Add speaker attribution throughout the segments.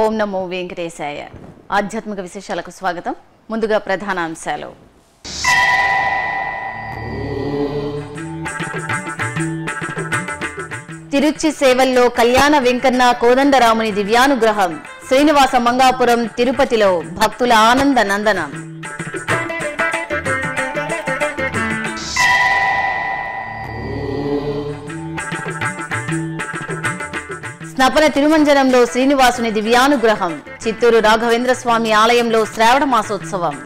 Speaker 1: ఓం నమో వెంకటేశాయ. ఆధ్యాత్మిక విశేషాలకు స్వాగతం. ముందుగా ప్రధానాంశాలు. తిరుచి సేవల్లో కళ్యాణ వెంకన్న కోదండరాముని దివ్యానుగ్రహం. శ్రీనివాస మంగాపురం తిరుపతిలో భక్తుల ఆనంద నందనం. స్నపన తిరుమంజనంలో శ్రీనివాసుని దివ్యానుగ్రహం. చిత్తూరు రాఘవేంద్ర స్వామి ఆలయంలో శ్రావణ మాసోత్సవం.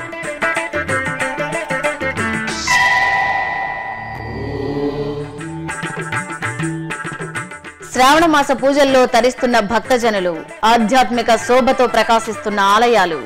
Speaker 1: శ్రావణ మాస పూజల్లో తరిస్తున్న భక్తజనులు. ఆధ్యాత్మిక శోభతో ప్రకాశిస్తున్న ఆలయాలు.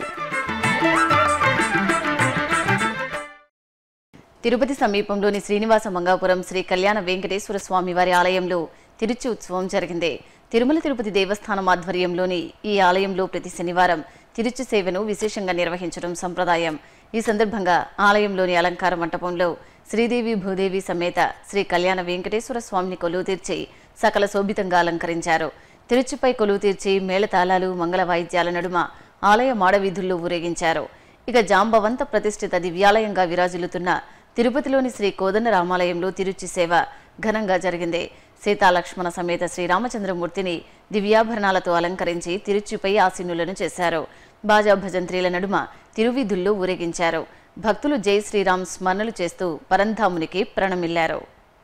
Speaker 1: తిరుపతి సమీపంలోని శ్రీనివాస మంగాపురం శ్రీ కళ్యాణ వెంకటేశ్వర స్వామి వారి ఆలయంలో తిరుచి ఉత్సవం జరిగింది. తిరుమల తిరుపతి దేవస్థానం ఆధ్వర్యంలోని ఈ ఆలయంలో ప్రతి శనివారం తిరుచి సేవను విశేషంగా నిర్వహించడం సంప్రదాయం. ఈ సందర్భంగా ఆలయంలోని అలంకార మంటపంలో శ్రీదేవి భూదేవి సమేత శ్రీ కళ్యాణ వెంకటేశ్వర స్వామిని కొలువు తీర్చి సకల శోభితంగా అలంకరించారు. తిరుచిపై కొలువు తీర్చి మేళతాళాలు మంగళ వాయిద్యాల నడుమ ఆలయ మాడవీధుల్లో ఊరేగించారు. ఇక జాంబవంత ప్రతిష్ఠిత దివ్యాలయంగా విరాజిల్లుతున్న తిరుపతిలోని శ్రీ కోదండరామాలయంలో తిరుచి సేవ ఘనంగా జరిగింది. సీతాలక్ష్మణ సమేత శ్రీరామచంద్రమూర్తిని దివ్యాభరణాలతో అలంకరించి తిరుచిపై ఆసీనులను చేశారు. బాజా భజంత్రీల నడుమ తిరువీధుల్లో ఊరేగించారు. భక్తులు జై శ్రీరామ్ స్మరణలు చేస్తూ పరంధామునికి ప్రణమిల్లారు.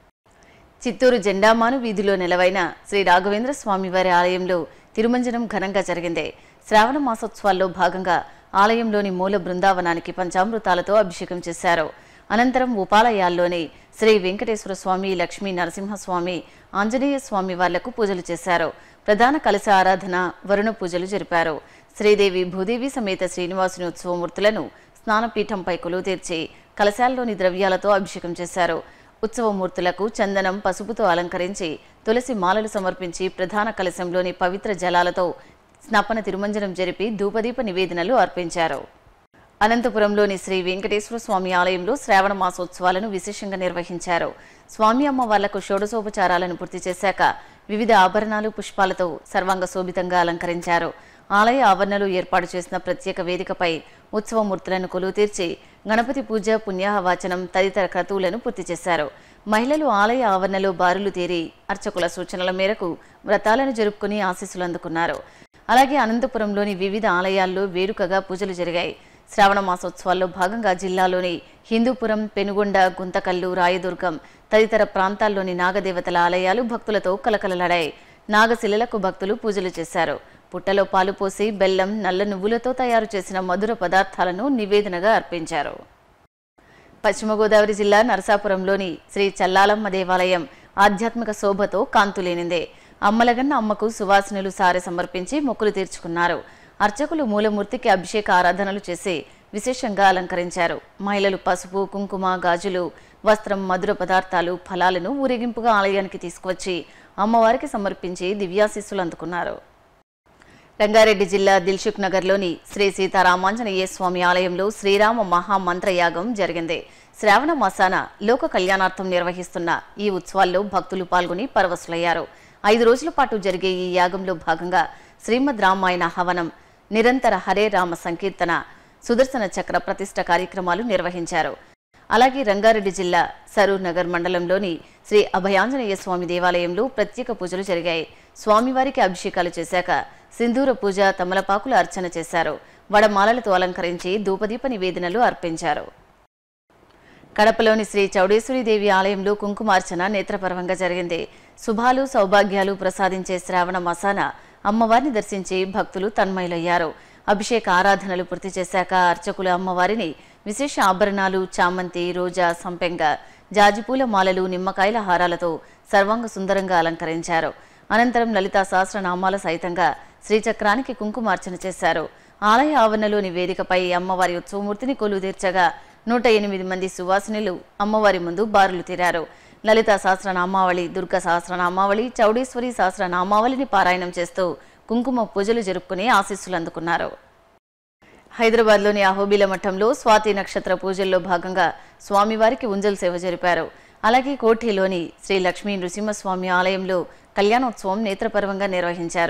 Speaker 1: చిత్తూరు జెండామాను వీధిలో నెలవైన శ్రీ రాఘవేంద్ర స్వామివారి ఆలయంలో తిరుమంజనం ఘనంగా జరిగింది. శ్రావణ మాసోత్సవాల్లో భాగంగా ఆలయంలోని మూల బృందావనానికి పంచామృతాలతో అభిషేకం చేశారు. అనంతరం ఉపాలయాల్లోని శ్రీ వెంకటేశ్వర స్వామి, లక్ష్మీ నరసింహస్వామి, ఆంజనేయ స్వామి వార్లకు పూజలు చేశారు. ప్రధాన కలశ ఆరాధన, వరుణ పూజలు జరిపారు. శ్రీదేవి భూదేవి సమేత శ్రీనివాసుని ఉత్సవమూర్తులను స్నానపీఠంపై కొలువు తీర్చి కలశాల్లోని ద్రవ్యాలతో అభిషేకం చేశారు. ఉత్సవమూర్తులకు చందనం, పసుపుతో అలంకరించి తులసి మాలలు సమర్పించి ప్రధాన కలశంలోని పవిత్ర జలాలతో స్నపన తిరుమంజనం జరిపి ధూపదీప నివేదనలు అర్పించారు. అనంతపురంలోని శ్రీ వెంకటేశ్వర స్వామి ఆలయంలో శ్రావణ మాసోత్సవాలను విశేషంగా నిర్వహించారు. స్వామి అమ్మవార్లకు షోడశోపచారాలను పూర్తి చేశాక వివిధ ఆభరణాలు, పుష్పాలతో సర్వాంగ శోభితంగా అలంకరించారు. ఆలయ ఆవరణలో ఏర్పాటు చేసిన ప్రత్యేక వేదికపై ఉత్సవమూర్తులను కొలువు తీర్చి గణపతి పూజ, పుణ్యాహవాచనం తదితర క్రతువులను పూర్తి చేశారు. మహిళలు ఆలయ ఆవరణలో బారులు తీరి అర్చకుల సూచనల మేరకు వ్రతాలను జరుపుకుని ఆశీస్సులు అందుకున్నారు. అలాగే అనంతపురంలోని వివిధ ఆలయాల్లో వేడుకగా పూజలు జరిగాయి. శ్రావణ మాసోత్సవాల్లో భాగంగా జిల్లాలోని హిందూపురం, పెనుగొండ, గుంతకల్లు, రాయదుర్గం తదితర ప్రాంతాల్లోని నాగదేవతల ఆలయాలు భక్తులతో కలకలలాడాయి. నాగశిలలకు భక్తులు పూజలు చేశారు. పుట్టలో పాలు పోసి బెల్లం, నల్ల నువ్వులతో తయారు చేసిన మధుర పదార్థాలను నివేదనగా అర్పించారు. పశ్చిమ గోదావరి జిల్లా నరసాపురంలోని శ్రీ చల్లాలమ్మ దేవాలయం ఆధ్యాత్మిక శోభతో కాంతులేనిందే. అమ్మలగన్న అమ్మకు సువాసినులు సారె సమర్పించి మొక్కులు తీర్చుకున్నారు. అర్చకులు మూలమూర్తికి అభిషేక ఆరాధనలు చేసి విశేషంగా అలంకరించారు. మహిళలు పసుపు, కుంకుమ, గాజులు, వస్త్రం, మధుర పదార్థాలు, ఫలాలను ఊరేగింపుగా ఆలయానికి తీసుకువచ్చి అమ్మవారికి సమర్పించి దివ్యాశీస్సులు అందుకున్నారు. రంగారెడ్డి జిల్లా దిల్సుఖ్ నగర్లోని శ్రీ సీతారామాంజనేయ స్వామి ఆలయంలో శ్రీరామ మహామంత్రయాగం జరిగింది. శ్రావణ మాసాన లోక కళ్యాణార్థం నిర్వహిస్తున్న ఈ ఉత్సవాల్లో భక్తులు పాల్గొని పరవశులయ్యారు. 5 రోజుల పాటు జరిగే ఈ యాగంలో భాగంగా శ్రీమద్ రామాయణ హవనం, నిరంతర హరే రామ సంకీర్తన, సుదర్శన చక్ర ప్రతిష్ఠ కార్యక్రమాలు నిర్వహించారు. అలాగే రంగారెడ్డి జిల్లా సరూర్ నగర్ మండలంలోని శ్రీ అభయాంజనేయ స్వామి దేవాలయంలో ప్రత్యేక పూజలు జరిగాయి. స్వామివారికి అభిషేకాలు చేశాక సింధూర పూజ, తమలపాకుల అర్చన చేశారు. వడమాలలతో అలంకరించి ధూపదీప నివేదనలు అర్పించారు. కడపలోని శ్రీ చౌడేశ్వరీదేవి ఆలయంలో కుంకుమార్చన నేత్రపర్వంగా జరిగింది. శుభాలు, సౌభాగ్యాలు ప్రసాదించే శ్రావణ మాసాన అమ్మవారిని దర్శించి భక్తులు తన్మయులయ్యారు. అభిషేక ఆరాధనలు పూర్తి చేశాక అర్చకులు అమ్మవారిని విశేష ఆభరణాలు, చామంతి, రోజా, సంపెంగ, జాజిపూల మాలలు, నిమ్మకాయల హారాలతో సర్వాంగ సుందరంగా అలంకరించారు. అనంతరం లలితా సహస్రనామాల సహితంగా శ్రీచక్రానికి కుంకుమార్చన చేశారు. ఆలయ ఆవరణలోని వేదికపై అమ్మవారి ఉత్సవమూర్తిని కొలువు తీర్చగా 108 మంది సువాసినులు అమ్మవారి ముందు బారులు తీరారు. లలితా సహస్రనామావళి, దుర్గ సహస్రనామావళి, చౌడేశ్వరి సహస్రనామావళిని పారాయణం చేస్తూ కుంకుమ పూజలు జరుపుకుని ఆశీస్సులు అందుకున్నారు. హైదరాబాద్లోని అహోబిల మఠంలో స్వాతి నక్షత్ర పూజల్లో భాగంగా స్వామివారికి ఉంజల్ సేవ జరిపారు. అలాగే కోఠిలోని శ్రీ లక్ష్మీ నృసింహస్వామి ఆలయంలో కళ్యాణోత్సవం నేత్రపర్వంగా నిర్వహించారు.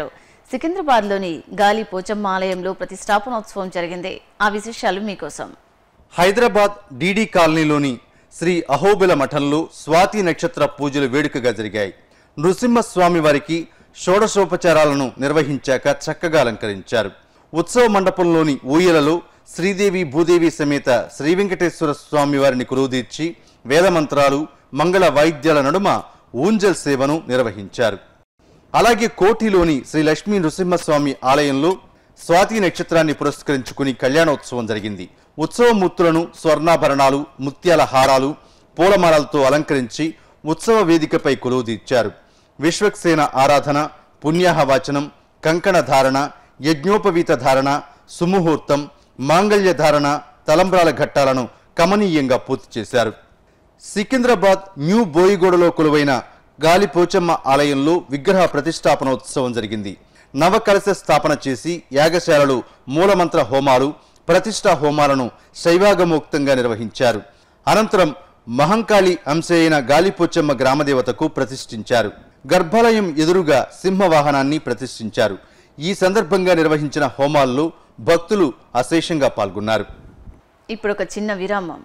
Speaker 1: సికింద్రాబాద్లోని గాలి పోచమ్మ ఆలయంలో ప్రతిష్టాపనోత్సవం జరిగింది. ఆ విశేషాలు మీకోసం.
Speaker 2: హైదరాబాద్ డిడి కాలనీలోని శ్రీ అహోబిల మఠంలో స్వాతి నక్షత్ర పూజలు వేడుకగా జరిగాయి. నృసింహస్వామి వారికి షోడశోపచారాలను నిర్వహించాక చక్కగా అలంకరించారు. ఉత్సవ మండపంలోని ఊయలలో శ్రీదేవి భూదేవి సమేత శ్రీ వెంకటేశ్వర స్వామి వారిని కురుదీర్చి వేదమంత్రాలు మంగళ వాయిద్యాల నడుమ ఊంజల్ సేవను నిర్వహించారు. అలాగే కోఠిలోని శ్రీ లక్ష్మీ నృసింహస్వామి ఆలయంలో స్వాతి నక్షత్రాన్ని పురస్కరించుకుని కళ్యాణోత్సవం జరిగింది. ఉత్సవమూర్తులను స్వర్ణాభరణాలు, ముత్యాల హారాలు, పూలమాలలతో అలంకరించి ఉత్సవ వేదికపై కొలువుదీర్చారు. విశ్వక్సేన ఆరాధన, పుణ్యాహవాచనం, కంకణ ధారణ, యజ్ఞోపవీత ధారణ, సుముహూర్తం, మాంగళ్య ధారణ, తలంబ్రాల ఘట్టాలను కమనీయంగా పూర్తి చేశారు. సికింద్రాబాద్ న్యూ బోయిగూడలో కొలువైన గాలి పోచమ్మ ఆలయంలో విగ్రహ ప్రతిష్టాపనోత్సవం జరిగింది. నవకలశ స్థాపన చేసి యాగశాలలు మూలమంత్ర హోమాలు, ప్రతిష్టా హోమాలను శైవాగమోక్తంగా నిర్వహించారు. అనంతరం మహంకాళి అంశ అయిన గాలిపోచమ్మ గ్రామదేవతకు ప్రతిష్ఠించారు. గర్భాలయం ఎదురుగా సింహవాహనాన్ని ప్రతిష్ఠించారు. ఈ సందర్భంగా నిర్వహించిన హోమాల్లో భక్తులు అశేషంగా పాల్గొన్నారు.
Speaker 1: ఇప్పుడు ఒక చిన్న విరామం.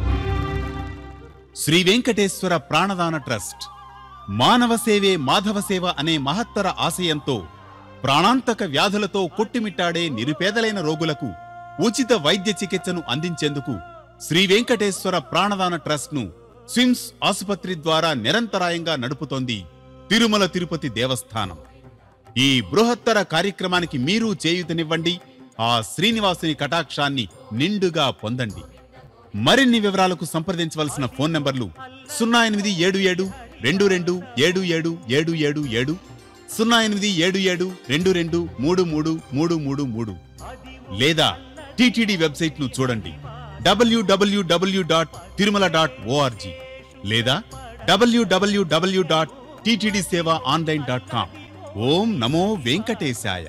Speaker 3: శ్రీ వెంకటేశ్వర ప్రాణదాన ట్రస్ట్ మానవ సేవే మాధవ సేవ అనే మహత్తర ఆశయంతో ప్రాణాంతక వ్యాధులతో కొట్టిమిట్టాడే నిరుపేదలైన రోగులకు ఉచిత వైద్య చికిత్సను అందించేందుకు శ్రీ వెంకటేశ్వర ప్రాణదాన ట్రస్ట్ ను స్విమ్స్ ఆసుపత్రి ద్వారా నిరంతరాయంగా నడుపుతోంది తిరుమల తిరుపతి దేవస్థానం. ఈ బృహత్తర కార్యక్రమానికి మీరు చేయూతనివ్వండి. ఆ శ్రీనివాసుని కటాక్షాన్ని నిండుగా పొందండి. మరిన్ని వివరాలకు సంప్రదించవలసిన ఫోన్ నంబర్లు 087722777777, 087722333333 లేదా టిటిడి వెబ్సైట్ ను చూడండి www.tirumala.org లేదా www.ttdsevaonline.com. ఓం నమో వెంకటేశాయ.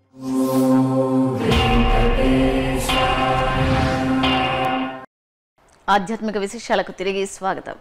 Speaker 1: ఆధ్యాత్మిక విశేషాలకు తిరిగి స్వాగతం.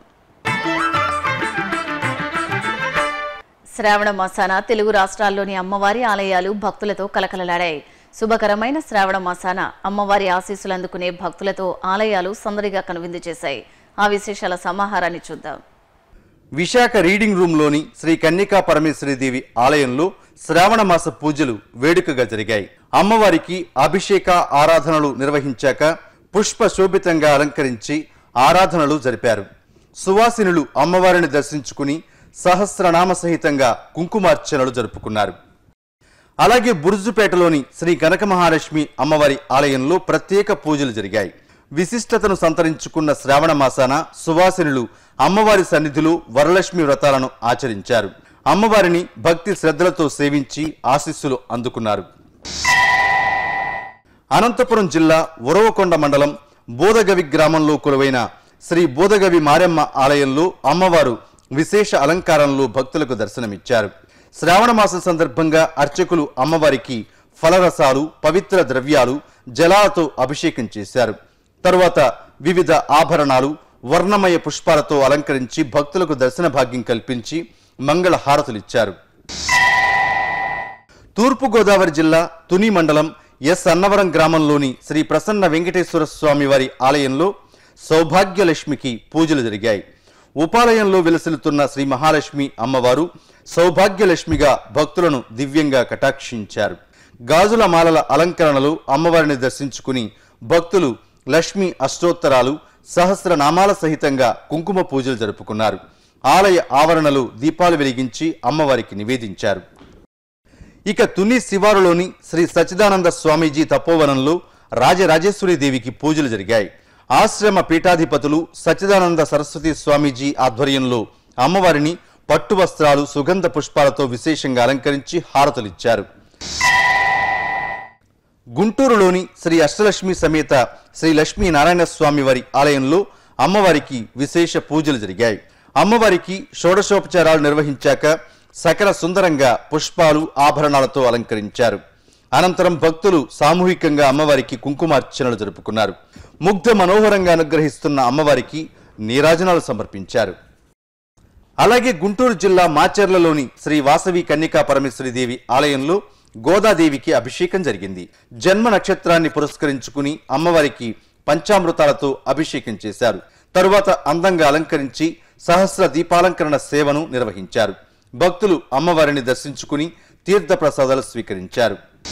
Speaker 1: శ్రావణ మాసాన తెలుగు రాష్ట్రాల్లోని అమ్మవారి ఆలయాలు భక్తులతో కలకలలాడాయి. శుభకరమైన శ్రావణ మాసాన అమ్మవారి ఆశీస్సులు అందుకునే భక్తులతో ఆలయాలు సందడిగా కనువిందు చేశాయి. ఆ విశేషాల సమాహారాన్ని చూద్దాం.
Speaker 2: విశాఖ రీడింగ్ రూమ్లోని శ్రీ కన్యకా పరమేశ్వరీదేవి ఆలయంలో శ్రావణ మాస పూజలు వేడుకగా జరిగాయి. అమ్మవారికి అభిషేక ఆరాధనలు నిర్వహించాక పుష్ప శోభితంగా అలంకరించి ఆరాధనలు జరిపారు. సువాసినులు అమ్మవారిని దర్శించుకుని సహస్రనామ సహితంగా కుంకుమార్చనలు జరుపుకున్నారు. అలాగే బుర్జుపేటలోని శ్రీ కనక మహాలక్ష్మి అమ్మవారి ఆలయంలో ప్రత్యేక పూజలు జరిగాయి. విశిష్టతను సంతరించుకున్న శ్రావణ మాసాన సువాసినులు అమ్మవారి సన్నిధిలో వరలక్ష్మి వ్రతాలను ఆచరించారు. అమ్మవారిని భక్తి శ్రద్ధలతో సేవించి ఆశీస్సులు అందుకున్నారు. అనంతపురం జిల్లా ఉరవకొండ మండలం బోదగవి గ్రామంలో కొలువైన శ్రీ బోదగవి మారెమ్మ ఆలయంలో అమ్మవారు విశేష అలంకారంలో భక్తులకు దర్శనమిచ్చారు. శ్రావణ మాసం సందర్భంగా అర్చకులు అమ్మవారికి ఫలరసాలు, పవిత్ర ద్రవ్యాలు, జలాలతో అభిషేకం చేశారు. తరువాత వివిధ ఆభరణాలు, వర్ణమయ పుష్పాలతో అలంకరించి భక్తులకు దర్శన భాగ్యం కల్పించి మంగళ హారతులిచ్చారు. తూర్పుగోదావరి జిల్లా తుని మండలం ఎస్ అన్నవరం గ్రామంలోని శ్రీ ప్రసన్న వెంకటేశ్వర స్వామి వారి ఆలయంలో సౌభాగ్యలక్ష్మికి పూజలు జరిగాయి. ఉపాలయంలో విలసిల్లుతున్న శ్రీ మహాలక్ష్మి అమ్మవారు సౌభాగ్యలక్ష్మిగా భక్తులను దివ్యంగా కటాక్షించారు. గాజుల మాలల అలంకరణలో అమ్మవారిని దర్శించుకుని భక్తులు లక్ష్మీ అష్టోత్తరాలు, సహస్రనామాల సహితంగా కుంకుమ పూజలు జరుపుకున్నారు. ఆలయ ఆవరణలో దీపాలు వెలిగించి అమ్మవారికి నివేదించారు. ఇక తుని శివారులోని శ్రీ సచ్చిదానంద స్వామీజీ తపోవనంలో రాజరాజేశ్వరి దేవికి పూజలు జరిగాయి. ఆశ్రమ పీఠాధిపతులు సచ్చిదానంద సరస్వతి స్వామీజీ ఆధ్వర్యంలో అమ్మవారిని పట్టు వస్త్రాలు, సుగంధ పుష్పాలతో విశేషంగా అలంకరించి హారతులిచ్చారు. గుంటూరులోని శ్రీ అష్టలక్ష్మి సమేత శ్రీ లక్ష్మీనారాయణ స్వామి వారి ఆలయంలో అమ్మవారికి విశేష పూజలు జరిగాయి. అమ్మవారికి షోడశోపచారాలు నిర్వహించాక సకల సుందరంగా పుష్పాలు, ఆభరణాలతో అలంకరించారు. అనంతరం భక్తులు సామూహికంగా అమ్మవారికి కుంకుమార్చనలు జరుపుకున్నారు. ముగ్ధ మనోహరంగా అనుగ్రహిస్తున్న అమ్మవారికి నీరాజనాలు సమర్పించారు. అలాగే గుంటూరు జిల్లా మాచర్లలోని శ్రీ వాసవి కన్యకా పరమేశ్వరి దేవి ఆలయంలో గోదాదేవికి అభిషేకం జరిగింది. జన్మ నక్షత్రాన్ని పురస్కరించుకుని అమ్మవారికి పంచామృతాలతో అభిషేకం చేశారు. తరువాత అందంగా అలంకరించి సహస్ర దీపాలంకరణ సేవను నిర్వహించారు. భక్తులు అమ్మవారిని దర్శించుకుని తీర్థ ప్రసాదాలు స్వీకరించారు.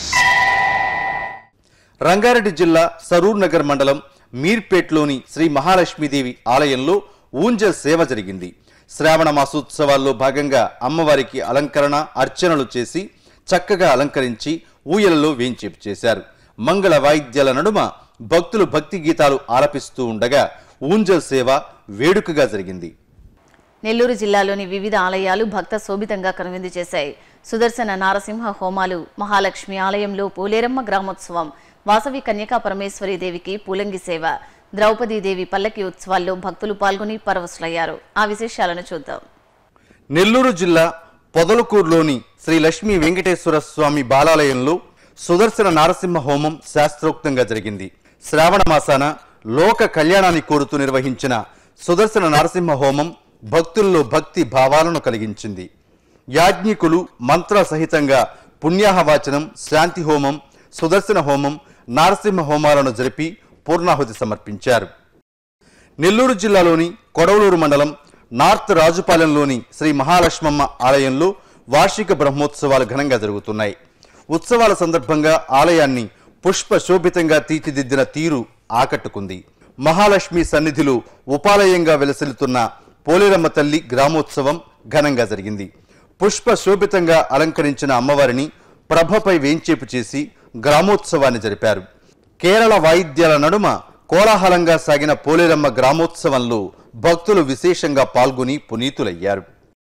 Speaker 2: రంగారెడ్డి జిల్లా సరూర్ నగర్ మండలం మీర్పేట్లోని శ్రీ మహాలక్ష్మీదేవి ఆలయంలో ఊంజల్ సేవ జరిగింది. శ్రావణ మాసోత్సవాల్లో భాగంగా అమ్మవారికి అలంకరణ అర్చనలు చేసి చక్కగా అలంకరించి ఊయలలో వేంచేపు చేశారు. మంగళ వాయిద్యాల నడుమ భక్తులు భక్తి గీతాలు ఆలపిస్తూ ఉండగా ఊంజల్ సేవ వేడుకగా జరిగింది.
Speaker 1: నెల్లూరు జిల్లాలోని వివిధ ఆలయాలు భక్త శోభితంగా కనువిందు చేశాయి. సుదర్శన నారసింహ హోమాలు, మహాలక్ష్మి ఆలయంలో పోలేరమ్మ గ్రామోత్సవం, వాసవి కన్యకా పరమేశ్వరి దేవికి పూలంగి సేవ, ద్రౌపదీదేవి పల్లకి ఉత్సవాల్లో భక్తులు పాల్గొని పరవశులయ్యారు. ఆ విశేషాలను చూద్దాం.
Speaker 2: నెల్లూరు జిల్లా పొదలకూరులోని శ్రీ లక్ష్మీ వెంకటేశ్వర స్వామి బాలాలయంలో సుదర్శన నారసింహ హోమం శాస్త్రోక్తంగా జరిగింది. శ్రావణ మాసాన లోక కళ్యాణాన్ని కోరుతూ నిర్వహించిన సుదర్శన నారసింహ హోమం భక్తుల్లో భక్తి భావాలను కలిగించింది. యాజ్ఞికులు మంత్ర సహితంగా పుణ్యాహవాచనం, శాంతి హోమం, సుదర్శన హోమం, నారసింహ హోమాలను జరిపి పూర్ణాహుతి సమర్పించారు. నెల్లూరు జిల్లాలోని కొడవలూరు మండలం నార్త్ రాజుపాలెంలోని శ్రీ మహాలక్ష్మమ్మ ఆలయంలో వార్షిక బ్రహ్మోత్సవాలు ఘనంగా జరుగుతున్నాయి. ఉత్సవాల సందర్భంగా ఆలయాన్ని పుష్ప శోభితంగా తీర్చిదిద్దిన తీరు ఆకట్టుకుంది. మహాలక్ష్మి సన్నిధిలో ఉపాలయంగా వెలసిల్లుతున్న పోలేరమ్మ తల్లి గ్రామోత్సవం ఘనంగా జరిగింది. పుష్ప శోభితంగా అలంకరించిన అమ్మవారిని ప్రభపై వేంచేపు చేసి గ్రామోత్సవాన్ని జరిపారు. కేరళ వాయిద్యాల నడుమ కోలాహలంగా సాగిన పోలేరమ్మ గ్రామోత్సవంలో భక్తులు విశేషంగా పాల్గొని పునీతులయ్యారు.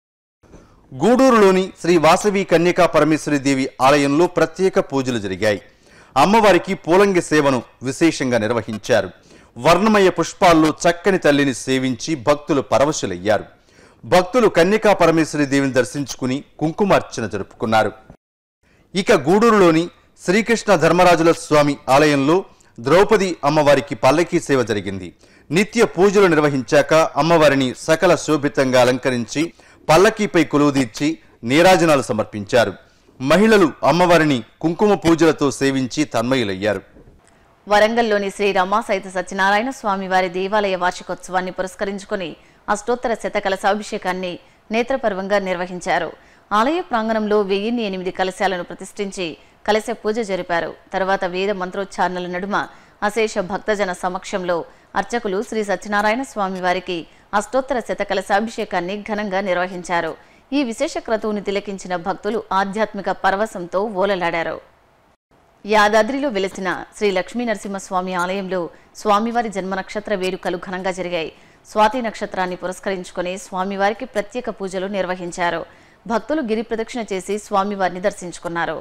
Speaker 2: గూడూరులోని శ్రీ వాసవి కన్యకా పరమేశ్వరి దేవి ఆలయంలో ప్రత్యేక పూజలు జరిగాయి. అమ్మవారికి పూలంగి సేవను విశేషంగా నిర్వహించారు. వర్ణమయ పుష్పాల్లో చక్కని తల్లిని సేవించి భక్తులు పరవశులయ్యారు. భక్తులు కన్యకా పరమేశ్వరి దేవిని దర్శించుకుని కుంకుమార్చన జరుపుకున్నారు. ఇక గూడూరులోని శ్రీకృష్ణ ధర్మరాజుల స్వామి ఆలయంలో ద్రౌపది అమ్మవారికి పల్లకీ సేవ జరిగింది. నిత్య పూజలు నిర్వహించాక అమ్మవారిని సకల శోభితంగా అలంకరించి పల్లకీపై కొలువుదీర్చి నీరాజనాలు సమర్పించారు. మహిళలు అమ్మవారిని కుంకుమ పూజలతో సేవించి తన్మయులయ్యారు.
Speaker 1: వరంగల్లోని శ్రీ రమా సహిత సత్యనారాయణ స్వామి వారి దేవాలయ వార్షికోత్సవాన్ని పురస్కరించుకుని అష్టోత్తర శతకలశాభిషేకాన్ని నేత్రపర్వంగా నిర్వహించారు. ఆలయ ప్రాంగణంలో 1008 కలశాలను ప్రతిష్ఠించి కలశ పూజ జరిపారు. తర్వాత వేద మంత్రోచ్చారణల నడుమ అశేష భక్తజన సమక్షంలో అర్చకులు శ్రీ సత్యనారాయణ స్వామి వారికి అష్టోత్తర శతకలశాభిషేకాన్ని ఘనంగా నిర్వహించారు. ఈ విశేష క్రతువుని తిలకించిన భక్తులు ఆధ్యాత్మిక పరవశంతో ఓలలాడారు. యాదాద్రిలో వెలిసిన శ్రీ లక్ష్మీ నరసింహస్వామి ఆలయంలో స్వామివారి జన్మ నక్షత్ర వేడుకలు ఘనంగా జరిగాయి. స్వాతి నక్షత్రాన్ని పురస్కరించుకుని స్వామివారికి ప్రత్యేక పూజలు నిర్వహించారు. భక్తులు గిరి ప్రదక్షిణ చేసి స్వామివారిని దర్శించుకున్నారు.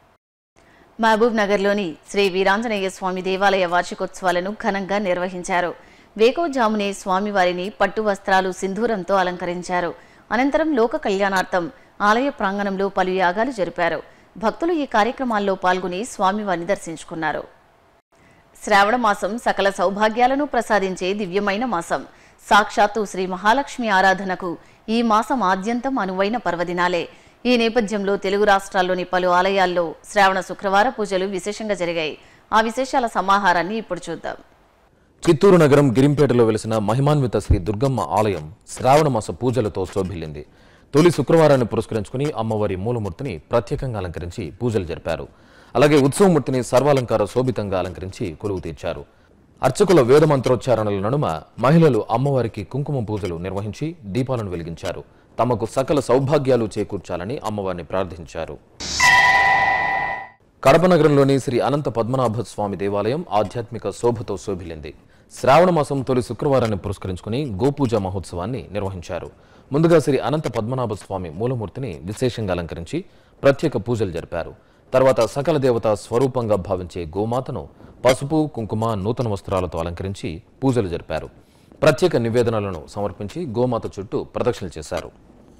Speaker 1: మహబూబ్ నగర్లోని శ్రీ వీరాంజనేయ స్వామి దేవాలయ వార్షికోత్సవాలను ఘనంగా నిర్వహించారు. వేకోజామునే స్వామివారిని పట్టు వస్త్రాలు సింధూరంతో అలంకరించారు. అనంతరం లోక కళ్యాణార్థం ఆలయ ప్రాంగణంలో పలు యాగాలు జరిపారు. భక్తులు ఈ కార్యక్రమాల్లో పాల్గొని స్వామివారిని దర్శించుకున్నారు. శ్రావణ మాసం సకల సౌభాగ్యాలను ప్రసాదించే దివ్యమైన మాసం. సాక్షాత్తు శ్రీ మహాలక్ష్మి ఆరాధనకు ఈ మాసం ఆద్యంతం అనువైన పర్వదినాలే. ఈ నేపథ్యంలో తెలుగు రాష్ట్రాల్లోని పలు ఆలయాల్లో శ్రావణ శుక్రవార పూజలు విశేషంగా జరిగాయి. ఆ విశేషాల సమాహారాన్ని ఇప్పుడు చూద్దాం.
Speaker 4: చిత్తూరు నగరం గిరింపేటలో వెలిసిన మహిమాన్విత శ్రీ దుర్గమ్మ ఆలయం శ్రావణ మాస పూజలతో శోభిల్లింది. తొలి శుక్రవారాన్ని పురస్కరించుకుని అమ్మవారి మూలమూర్తిని ప్రత్యేకంగా అలంకరించి పూజలు జరిపారు. అలాగే ఉత్సవమూర్తిని సర్వాలంకార శోభితంగా అలంకరించి కొలువు తీర్చారు. అర్చకుల వేద మంత్రోచ్చారణల నడుమ మహిళలు అమ్మవారికి కుంకుమ పూజలు నిర్వహించి దీపాలను వెలిగించారు. తమకు సకల సౌభాగ్యాలు చేకూర్చాలని అమ్మవారిని ప్రార్థించారు. కడప నగరంలోని శ్రీ అనంత పద్మనాభ స్వామి దేవాలయం ఆధ్యాత్మిక శోభతో శోభిల్లింది. శ్రావణ మాసం తొలి శుక్రవారాన్ని పురస్కరించుకుని గోపూజ మహోత్సవాన్ని నిర్వహించారు. ముందుగా శ్రీ అనంత పద్మనాభ స్వామి మూలమూర్తిని విశేషంగా అలంకరించి ప్రత్యేక పూజలు జరిపారు. తర్వాత సకల దేవత స్వరూపంగా భావించే గోమాతను పసుపు, కుంకుమ, నూతన వస్త్రాలతో అలంకరించి పూజలు జరిపారు. ప్రత్యేక నివేదనలను సమర్పించి గోమాత చుట్టూ ప్రదక్షిణలు చేశారు.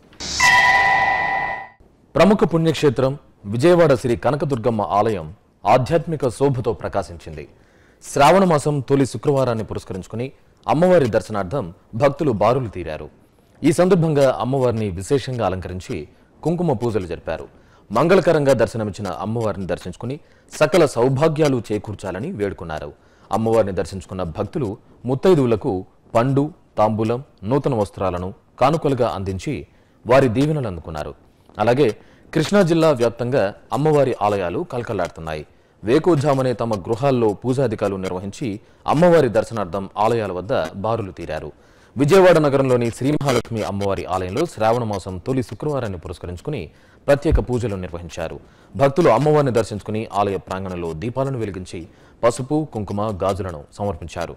Speaker 4: ప్రముఖ పుణ్యక్షేత్రం విజయవాడ శ్రీ కనకదుర్గమ్మ ఆలయం ఆధ్యాత్మిక శోభతో ప్రకాశించింది. శ్రావణ మాసం తొలి శుక్రవారాన్ని పురస్కరించుకుని అమ్మవారి దర్శనార్థం భక్తులు బారులు తీరారు. ఈ సందర్భంగా అమ్మవారిని విశేషంగా అలంకరించి కుంకుమ పూజలు జరిపారు. మంగళకరంగా దర్శనమిచ్చిన అమ్మవారిని దర్శించుకుని సకల సౌభాగ్యాలు చేకూర్చాలని వేడుకున్నారు. అమ్మవారిని దర్శించుకున్న భక్తులు ముత్తైదువులకు పండు, తాంబూలం, నూతన వస్త్రాలను కానుకలుగా అందించి వారి దీవెనలు అందుకున్నారు. అలాగే కృష్ణా జిల్లా వ్యాప్తంగా అమ్మవారి ఆలయాలు కలకల్లాడుతున్నాయి. వేకోజామనే తమ గృహాల్లో పూజాధికారులు నిర్వహించి అమ్మవారి దర్శనార్థం ఆలయాల వద్ద బారులు తీరారు. విజయవాడ నగరంలోని శ్రీ మహాలక్ష్మి అమ్మవారి ఆలయంలో శ్రావణ మాసం తొలి శుక్రవారాన్ని పురస్కరించుకుని ప్రత్యేక పూజలు నిర్వహించారు. భక్తులు అమ్మవారిని దర్శించుకుని ఆలయ ప్రాంగణంలో దీపాలను వెలిగించి పసుపు, కుంకుమ, గాజులను సమర్పించారు.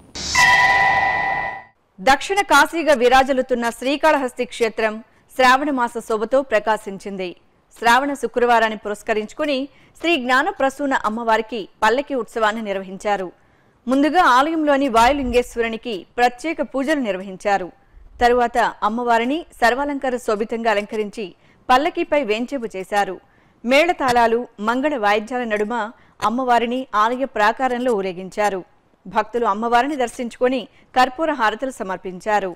Speaker 5: దక్షిణ కాశీగా విరాజులుతున్న శ్రీకాళహస్తి క్షేత్రం శ్రావణ మాస శోభతో ప్రకాశించింది. శ్రావణ శుక్రవారాన్ని పురస్కరించుకుని శ్రీ జ్ఞాన ప్రసూన అమ్మవారికి పల్లకి ఉత్సవాన్ని నిర్వహించారు. ముందుగా ఆలయంలోని వాయులింగేశ్వరునికి ప్రత్యేక పూజలు నిర్వహించారు. తరువాత అమ్మవారిని సర్వాలంకార శోభితంగా అలంకరించి పల్లకీపై వేంచేపు చేశారు. మేళతాళాలు, మంగళ వాయిద్యాల నడుమ అమ్మవారిని ఆలయ ప్రాకారంలో ఊరేగించారు. భక్తులు అమ్మవారిని దర్శించుకొని కర్పూర హారతులు సమర్పించారు.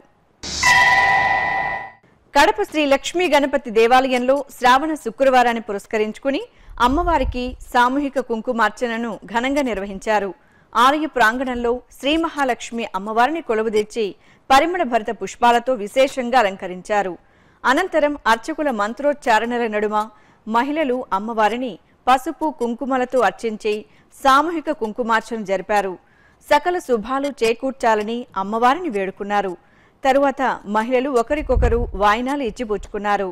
Speaker 5: కడప శ్రీ లక్ష్మీ గణపతి దేవాలయంలో శ్రావణ శుక్రవారాన్ని పురస్కరించుకుని అమ్మవారికి సామూహిక కుంకుమార్చనను ఘనంగా నిర్వహించారు. ఆలయ ప్రాంగణంలో శ్రీ మహాలక్ష్మి అమ్మవారిని కొలువుదీర్చి పరిమళ భరిత పుష్పాలతో విశేషంగా అలంకరించారు. అనంతరం అర్చకుల మంత్రోచ్చారణల నడుమ మహిళలు అమ్మవారిని పసుపు, కుంకుమలతో అర్చించి సామూహిక కుంకుమార్చన జరిపారు. సకల శుభాలు చేకూర్చాలని అమ్మవారిని వేడుకున్నారు. తరువాత మహిళలు ఒకరికొకరు వాయినాలు ఇచ్చిపుచ్చుకున్నారు.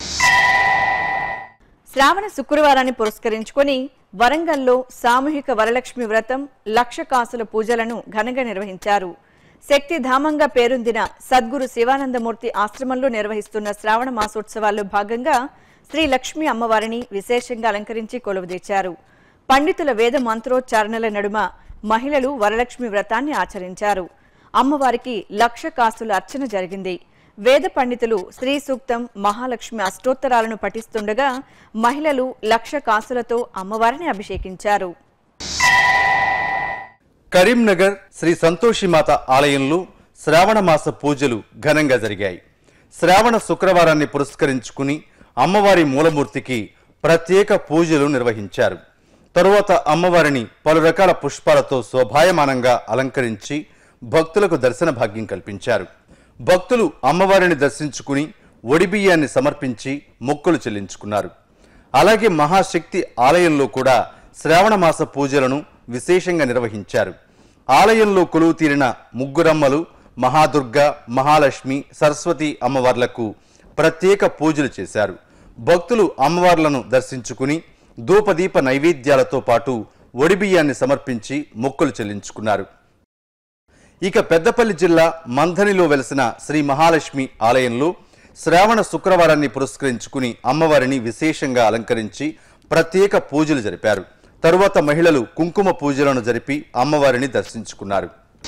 Speaker 5: శ్రావణ శుక్రవారాన్ని పురస్కరించుకొని వరంగల్లో సామూహిక వరలక్ష్మి వ్రతం, 1,00,000 కాసుల పూజలను ఘనంగా నిర్వహించారు. శక్తిధామంగా పేరొందిన సద్గురు శివానందమూర్తి ఆశ్రమంలో నిర్వహిస్తున్న శ్రావణ మాసోత్సవాల్లో భాగంగా శ్రీ లక్ష్మీ అమ్మవారిని విశేషంగా అలంకరించి కొలువుదీర్చారు. పండితుల వేద మంత్రోచ్చారణల నడుమ మహిళలు వరలక్ష్మి వ్రతాన్ని ఆచరించారు. అమ్మవారికి 1,00,000 కాసుల అర్చన జరిగింది. వేద పండితులు శ్రీ సూక్తం, మహాలక్ష్మి అష్టోత్తరాలను పఠిస్తుండగా మహిళలు 1,00,000 కాసులతో అమ్మవారిని అభిషేకించారు.
Speaker 2: కరీంనగర్ శ్రీ సంతోషిమాత ఆలయంలో శ్రావణ మాస పూజలు ఘనంగా జరిగాయి. శ్రావణ శుక్రవారాన్ని పురస్కరించుకుని అమ్మవారి మూలమూర్తికి ప్రత్యేక పూజలు నిర్వహించారు. తరువాత అమ్మవారిని పలు రకాల పుష్పాలతో శోభాయమానంగా అలంకరించి భక్తులకు దర్శన భాగ్యం కల్పించారు. భక్తులు అమ్మవారిని దర్శించుకుని ఒడిబియ్యాన్ని సమర్పించి మొక్కులు చెల్లించుకున్నారు. అలాగే మహాశక్తి ఆలయంలో కూడా శ్రావణ మాస పూజలను విశేషంగా నిర్వహించారు. ఆలయంలో కొలువు తీరిన ముగ్గురమ్మలు, మహాదుర్గ, మహాలక్ష్మి, సరస్వతి అమ్మవార్లకు ప్రత్యేక పూజలు చేశారు. భక్తులు అమ్మవార్లను దర్శించుకుని ధూపదీప నైవేద్యాలతో పాటు ఒడిబియ్యాన్ని సమర్పించి మొక్కులు చెల్లించుకున్నారు. ఇక పెద్దపల్లి జిల్లా మంథనిలో వెలసిన శ్రీ మహాలక్ష్మి ఆలయంలో శ్రావణ శుక్రవారాన్ని పురస్కరించుకుని అమ్మవారిని విశేషంగా అలంకరించి ప్రత్యేక పూజలు జరిపారు. తరువాత మహిళలు కుంకుమ పూజలను జరిపి అమ్మవారిని దర్శించుకున్నారు.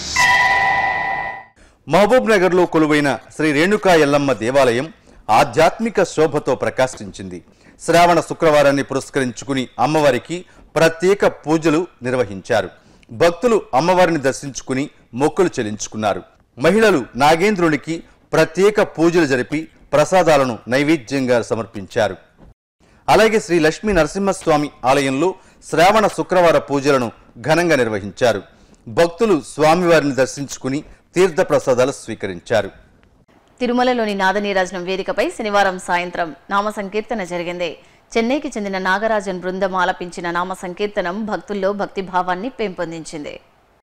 Speaker 2: మహబూబ్ నగర్లో కొలువైన శ్రీ రేణుకా ఎల్లమ్మ దేవాలయం ఆధ్యాత్మిక శోభతో ప్రకాశించింది. శ్రావణ శుక్రవారాన్ని పురస్కరించుకుని అమ్మవారికి ప్రత్యేక పూజలు నిర్వహించారు. భక్తులు అమ్మవారిని దర్శించుకుని మొక్కులు చెల్లించుకున్నారు. మహిళలు నాగేంద్రునికి ప్రత్యేక పూజలు జరిపి ప్రసాదాలను నైవేద్యంగా సమర్పించారు. అలాగే శ్రీ లక్ష్మీ నరసింహస్వామి ఆలయంలో శ్రావణ శుక్రవార పూజలను ఘనంగా నిర్వహించారు. భక్తులు స్వామివారిని దర్శించుకుని తీర్థ ప్రసాదాలు స్వీకరించారు.
Speaker 1: తిరుమలలోని నాదనీరాజనం వేదికపై శనివారం సాయంత్రం నామ సంకీర్తన జరిగింది. చెన్నైకి చెందిన నాగరాజన్ బృందం ఆలపించిన నామ సంకీర్తనం భక్తుల్లో భక్తిభావాన్ని పెంపొందించింది.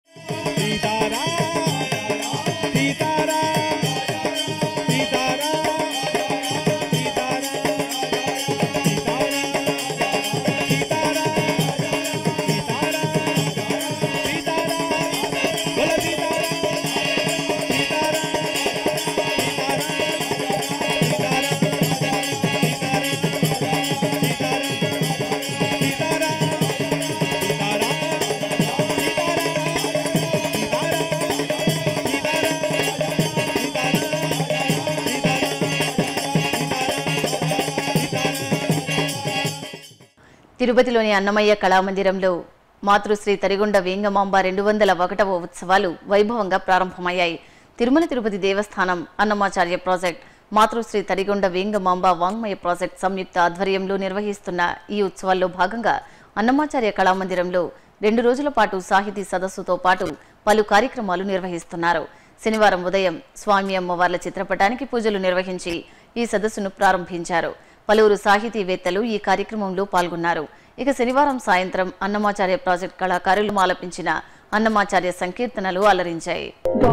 Speaker 1: తిరుపతిలోని అన్నమయ్య కళామందిరంలో మాతృశ్రీ తరిగొండ వేంగమాంబ 201వ ఉత్సవాలు వైభవంగా ప్రారంభమయ్యాయి. తిరుమల తిరుపతి దేవస్థానం, అన్నమాచార్య ప్రాజెక్ట్, మాతృశ్రీ తడిగొండ వేంగమాంబ వాంగ్మయ ప్రాజెక్ట్ సంయుక్త ఆధ్వర్యంలో నిర్వహిస్తున్న ఈ ఉత్సవాల్లో భాగంగా అన్నమాచార్య కళామందిరంలో 2 రోజుల పాటు సాహితీ సదస్సుతో పాటు పలు కార్యక్రమాలు నిర్వహిస్తున్నారు. శనివారం ఉదయం స్వామి అమ్మవార్ల చిత్రపటానికి పూజలు నిర్వహించి ఈ సదస్సును ప్రారంభించారు. పలువురు సాహితీవేత్తలు ఈ కార్యక్రమంలో పాల్గొన్నారు. ఇక శనివారం సాయంత్రం అన్నమాచార్య ప్రాజెక్ట్ కళాకారులు ఆలపించిన అన్నమాచార్య సంకీర్తనలు అలరించాయి.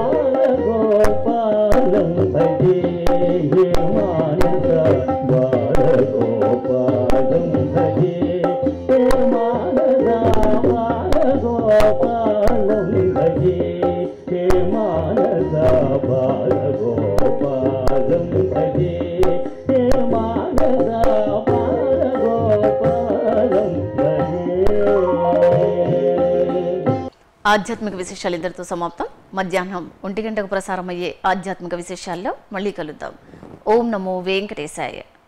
Speaker 1: ఆధ్యాత్మిక విశేషాలు ఇంతటితో సమాప్తం. మధ్యాహ్నం 1 గంటకు ప్రసారమయ్యే ఆధ్యాత్మిక విశేషాల్లో మళ్ళీ కలుద్దాం. ఓం నమో వెంకటేశాయ.